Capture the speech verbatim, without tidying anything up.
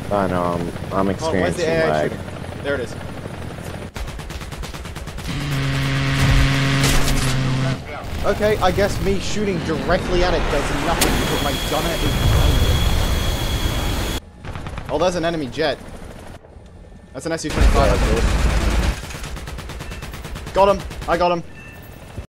I know, I'm, I'm Oh, where's the experiencing A I lag. shooting? There it is. Okay, I guess me shooting directly at it does nothing because my gunner is behind it. Oh, there's an enemy jet. That's an S U twenty-five, I believe. Got him! I got him!